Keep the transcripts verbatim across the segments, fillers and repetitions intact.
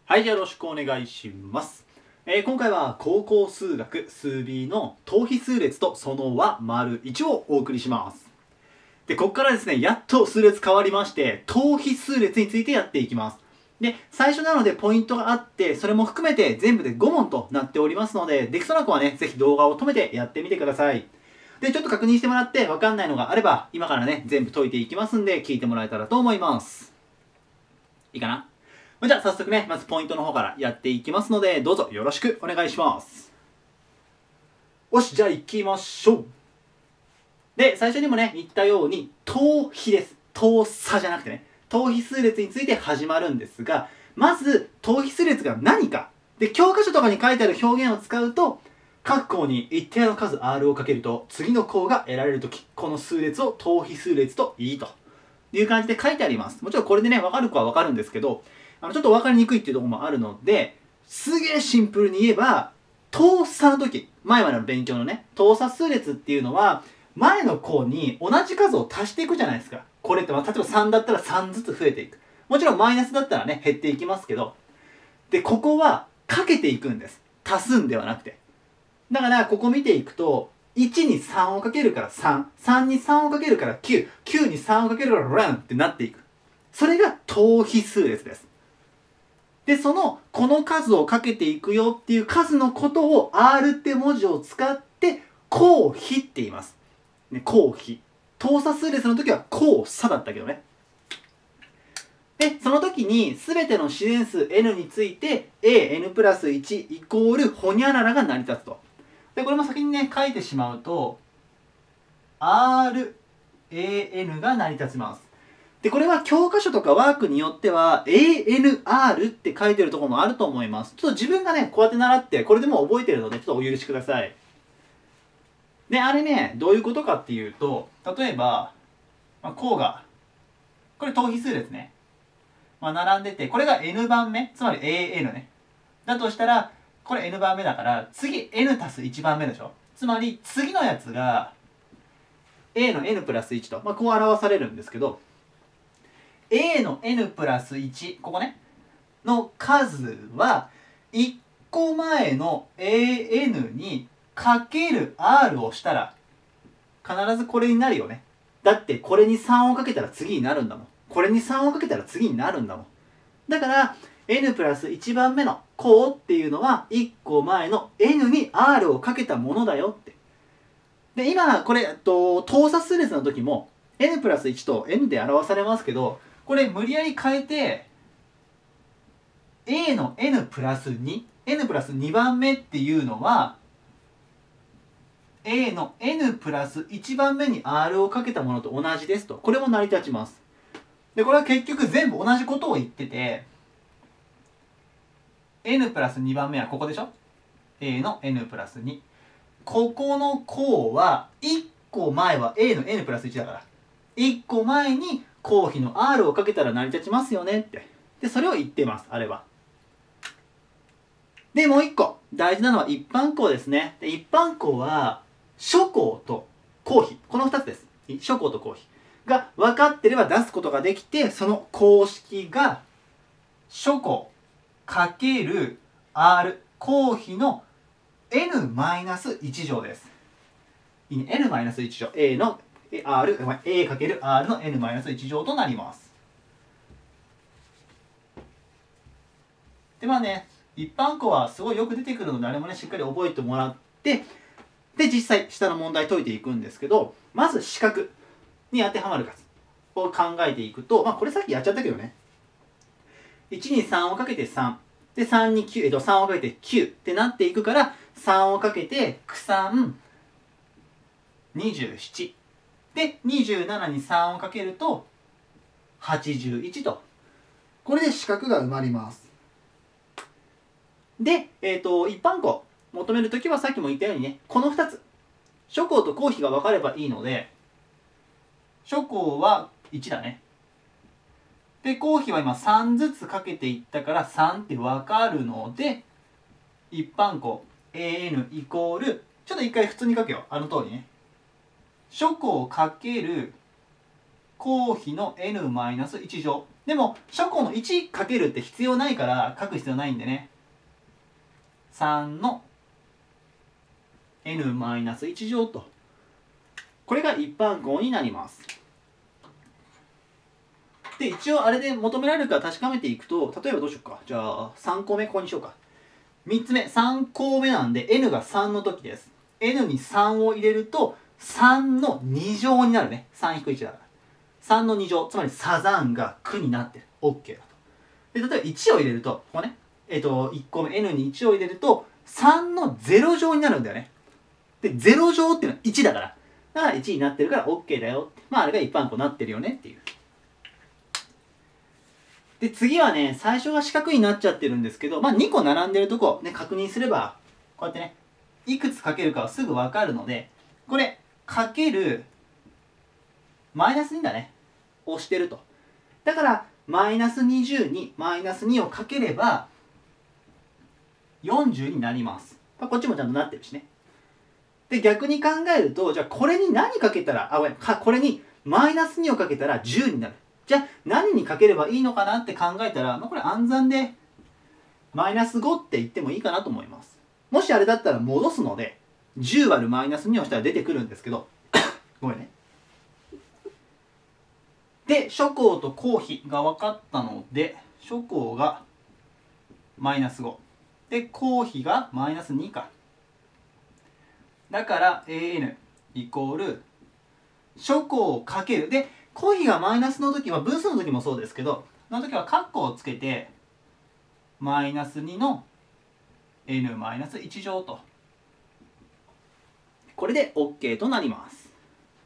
はい、よろしくお願いします。えー今回は高校数学数 ビー の等比数列とその和丸いちをお送りします。で、ここからですね、やっと数列変わりまして、等比数列についてやっていきます。で、最初なのでポイントがあって、それも含めて全部でご問となっておりますので、できそうな子はね、ぜひ動画を止めてやってみてください。で、ちょっと確認してもらってわかんないのがあれば、今からね、全部解いていきますんで、聞いてもらえたらと思います。いいかな？じゃあ早速ね、まずポイントの方からやっていきますので、どうぞよろしくお願いします。よし、じゃあ行きましょう。で、最初にもね、言ったように、等比です。等差じゃなくてね、等比数列について始まるんですが、まず、等比数列が何か。で、教科書とかに書いてある表現を使うと、各項に一定の数 R をかけると、次の項が得られるとき、この数列を等比数列といいという感じで書いてあります。もちろんこれでね、わかる子はわかるんですけど、あのちょっと分かりにくいっていうところもあるので、すげえシンプルに言えば、等差の時、前までの勉強のね、等差数列っていうのは、前の項に同じ数を足していくじゃないですか。これって、まあ、例えばさんだったらさんずつ増えていく。もちろんマイナスだったらね、減っていきますけど、で、ここはかけていくんです。足すんではなくて。だから、ここ見ていくと、いちにさんをかけるからさん、さんにさんをかけるからきゅう、きゅうにさんをかけるからランってなっていく。それが等比数列です。で、その、この数をかけていくよっていう数のことを R って文字を使って、項比って言います。ね、項比。等差数列の時は項差だったけどね。で、その時に全ての自然数 n について a n プラスいちイコールホニャララが成り立つと。で、これも先にね、書いてしまうと、ran が成り立ちます。で、これは教科書とかワークによっては エーエヌアール って書いてるところもあると思います。ちょっと自分がね、こうやって習って、これでも覚えてるので、ちょっとお許しください。で、あれね、どういうことかっていうと、例えば、まあ、項が、これ等比数列ね。まあ、並んでて、これが n 番目、つまり エーエヌ ね。だとしたら、これ n 番目だから、次 n 足すいち番目でしょ。つまり、次のやつが、a の n プラスいちと、まあ、こう表されるんですけど、a の n プラスいち、ここね、の数は、いっこまえの an にかける r をしたら、必ずこれになるよね。だって、これにさんをかけたら次になるんだもん。これにさんをかけたら次になるんだもん。だから、n プラスいち番目の項っていうのは、いっこまえの n に r をかけたものだよって。で、今、これ、えっと、等差数列の時も、n プラスいちと n で表されますけど、これ無理やり変えて a の n プラスに n プラスに番目っていうのは a の n プラスいち番目に r をかけたものと同じですと。これも成り立ちます。で、これは結局全部同じことを言ってて n プラスに番目はここでしょ。 a の n プラスに。ここの項はいっこまえは a の n プラスいちだから、いっこまえに項比の r をかけたら成り立ちますよねって。で、それを言ってます、あれは。で、もう一個。大事なのは一般項ですね。で、一般項は、諸項と項比。この二つです。諸項と項比。が分かってれば出すことができて、その公式が、諸項かける r、項比の n マイナスいち乗です。n マイナスいち乗。a の r、a かける r の n マイナスいち乗となります。で、まあね、一般項はすごいよく出てくるので、あれもね、しっかり覚えてもらって、で、実際、下の問題解いていくんですけど、まず四角に当てはまる数を考えていくと、まあ、これさっきやっちゃったけどね。いちにさんをかけてさん。で、さんにきゅう、えっと、さんをかけてきゅうってなっていくから、さんをかけて、くさん、にじゅうなな。で、にじゅうななにさんをかけると、はちじゅういちと。これで四角が埋まります。で、えっと、一般項求めるときはさっきも言ったようにね、このふたつ。諸項と項比が分かればいいので、諸項はいちだね。で、項比は今さんずつかけていったからさんって分かるので、一般項 an イコール、ちょっと一回普通に書けよ。あの通りね。諸項かける項比の n マイナスいち乗。 でも初項のいちかけるって必要ないから書く必要ないんでね、さんの エヌマイナスいち 乗と、これが一般項になります。で一応あれで求められるか確かめていくと、例えばどうしようか、じゃあさん項目ここにしようか。みっつめさん項目なんで エヌ がさんの時です。 エヌ にさんを入れるとさんのに乗になるね。さん引くいちだからさんのに乗、つまりサザンがくになってる。 OK だと。で例えばいちを入れると、ここね、えっといっ項目 エヌ にいちを入れるとさんのゼロ乗になるんだよね。でゼロ乗っていうのはいちだから、だからいちになってるから OK だよって、まああれが一般項になってるよねっていう。で次はね、最初が四角になっちゃってるんですけど、まあにこ並んでるとこね、確認すればこうやってね、いくつかけるかはすぐ分かるので、これかけるマイナスにだね、をしてると。だからマイナスにじゅうにマイナスにをかければよんじゅうになります。こっちもちゃんとなってるしね。で逆に考えると、じゃあこれに何かけたら、あごめんかこれにマイナスにをかけたらじゅうになる。じゃあ何にかければいいのかなって考えたら、まあ、これ暗算でマイナスごって言ってもいいかなと思います。もしあれだったら戻すのでじゅう割るマイナスにをしたら出てくるんですけどごめんね。で初項と項比が分かったので、初項がマイナスごで項比がマイナスにか。だから エーエヌ イコール初項かける、で項比がマイナスの時は、分数の時もそうですけど、その時は括弧をつけてマイナスにの エヌマイナスいち 乗と、これで OK となります。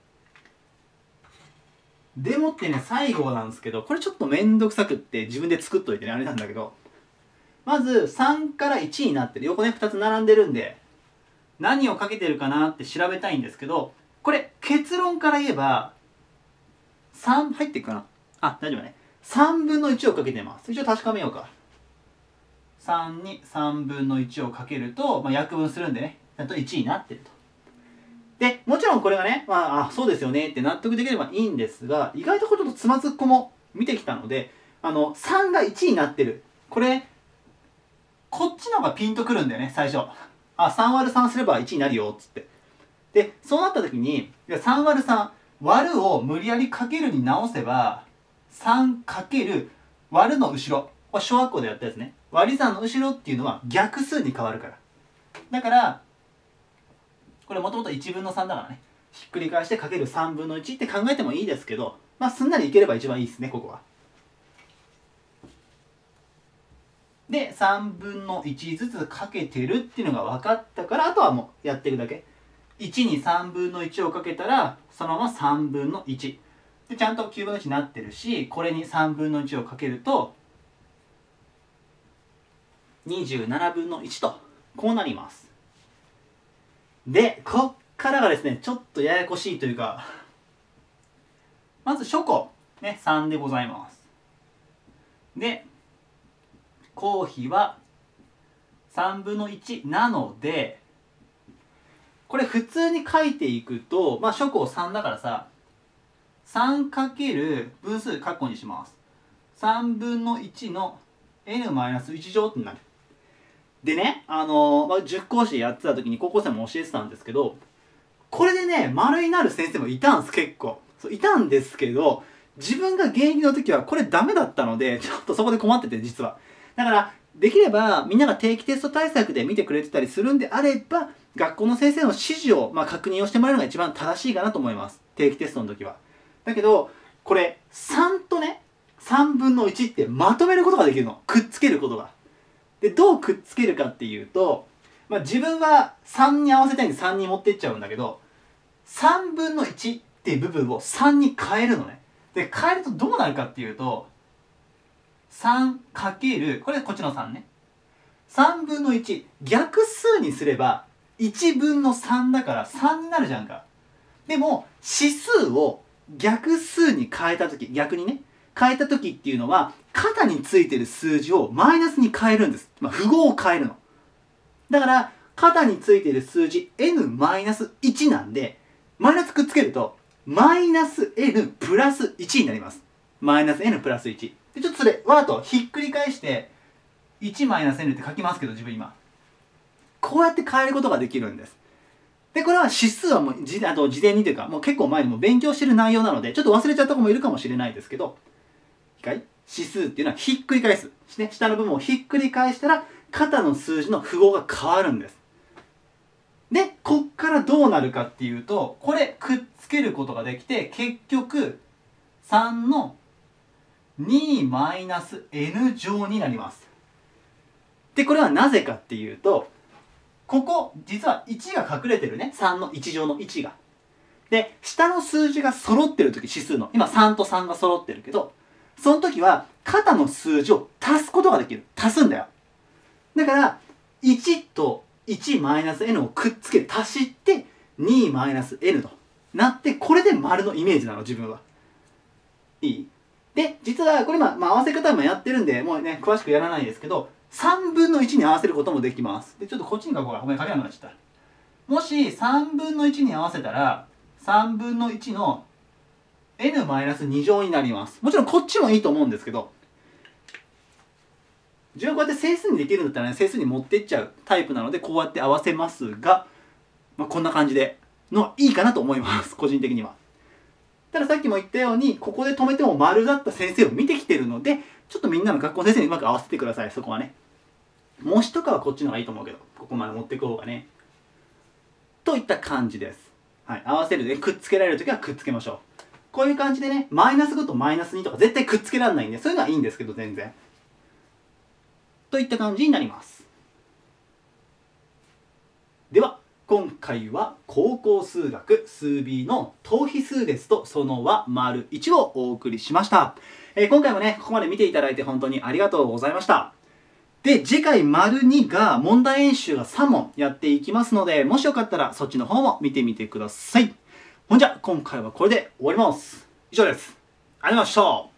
でもってね、最後なんですけど、これちょっとめんどくさくって自分で作っといてねあれなんだけど、まずさんからいちになってる横ねふたつ並んでるんで、何をかけてるかなって調べたいんですけど、これ結論から言えばさん入っていくかなあ、大丈夫ね。さんぶんのいちをかけてます。一応確かめようか。さんにさんぶんのいちをかけると、まあ、約分するんでね、ちゃんといちになってると。でもちろんこれがね、まあ、あそうですよねって納得できればいいんですが、意外とこれちょっとつまずっこも見てきたので、あのさんがいちになってる、これこっちの方がピンとくるんだよね最初。あ さん割るさんすればいちになるよっつって。でそうなった時にさん割るさん割るを無理やりかけるに直せば、さんかける割るの後ろ、これ小学校でやったやつね、割り算の後ろっていうのは逆数に変わるから。だからこれもともといちぶんのさんだからね、ひっくり返してかけるさんぶんのいちって考えてもいいですけど、まあすんなりいければ一番いいですねここは。でさんぶんのいちずつかけてるっていうのが分かったから、あとはもうやっていくだけ。いちにさんぶんのいちをかけたらそのままさんぶんのいちでちゃんときゅうぶんのいちになってるし、これにさんぶんのいちをかけるとにじゅうななぶんのいちとこうなります。でこっからがですねちょっとややこしいというか、まず初項ねさんでございます。で項比はさんぶんのいちなので、これ普通に書いていくと、まあ初項さんだからさ、さんかける分数括弧にします。さんぶんのいちの エヌマイナスいち 乗ってなる。でね、あのーまあ、塾講師やってた時に高校生も教えてたんですけど、これでね丸になる先生もいたんです。結構そういたんですけど、自分が現役の時はこれダメだったので、ちょっとそこで困ってて実は。だからできればみんなが定期テスト対策で見てくれてたりするんであれば、学校の先生の指示を、まあ、確認をしてもらえるのが一番正しいかなと思います、定期テストの時は。だけどこれさんとねさんぶんのいちってまとめることができるの、くっつけることが。でどうくっつけるかっていうと、まあ、自分はさんに合わせたいんでさんに持っていっちゃうんだけど、さんぶんのいちっていう部分をさんに変えるのね。で変えるとどうなるかっていうと、さんかけるこれこっちのさんね、さんぶんのいち逆数にすればいちぶんのさんだからさんになるじゃんか。でも指数を逆数に変えた時、逆にね変えた時っていうのは肩についてる数字をマイナスに変えるんです、まあ、符号を変えるの。だから肩についてる数字 エヌマイナスいち なんで、マイナスくっつけるとマイナス エヌ プラスいちになります。マイナス エヌ プラスいちでちょっとそれわーとひっくり返していちマイナス エヌ って書きますけど、自分今こうやって変えることができるんです。でこれは指数はもうじあと事前にというかもう結構前にも勉強してる内容なのでちょっと忘れちゃった子もいるかもしれないですけど、一回指数っていうのはひっくり返す、ね、下の部分をひっくり返したら肩の数字の符号が変わるんです。でこっからどうなるかっていうと、これくっつけることができて結局さんのにマイナス エヌ 乗になります。でこれはなぜかっていうと、ここ実はいちが隠れてるね、さんのいち乗のいちが。で下の数字が揃ってる時、指数の今さんとさんが揃ってるけど、その時は肩の数字を足すことができる。足すんだよ。だからいちといちマイナス エヌ をくっつけて足してにマイナス エヌ となって、これで丸のイメージなの自分は。いい？で実はこれ今、まあ、合わせ方もやってるんでもうね詳しくやらないですけど、さんぶんのいちに合わせることもできます。でちょっとこっちに書こうか。ごめん書けなくなっちゃった。もしさんぶんのいちに合わせたらさんぶんのいちの エヌマイナスに 乗になります。もちろんこっちもいいと思うんですけど、自分はこうやって整数にできるんだったらね、整数に持っていっちゃうタイプなのでこうやって合わせますが、まあ、こんな感じでのはいいかなと思います個人的には。たださっきも言ったようにここで止めても丸だった先生を見てきてるので、ちょっとみんなの学校の先生にうまく合わせてください。そこはね、模試とかはこっちの方がいいと思うけど、ここまで持っていく方がねといった感じです。はい、合わせるでくっつけられるときはくっつけましょう。こういう感じでね、マイナスごとマイナスにとか絶対くっつけられないんで、そういうのはいいんですけど全然といった感じになります。では今回は高校数学数 ビー の等比数列とその和 いち をお送りしました。えー、今回もねここまで見ていただいて本当にありがとうございました。で次回 に が問題演習がさん問やっていきますので、もしよかったらそっちの方も見てみてください。ほんじゃ今回はこれで終わります。以上です。ありがとうございました。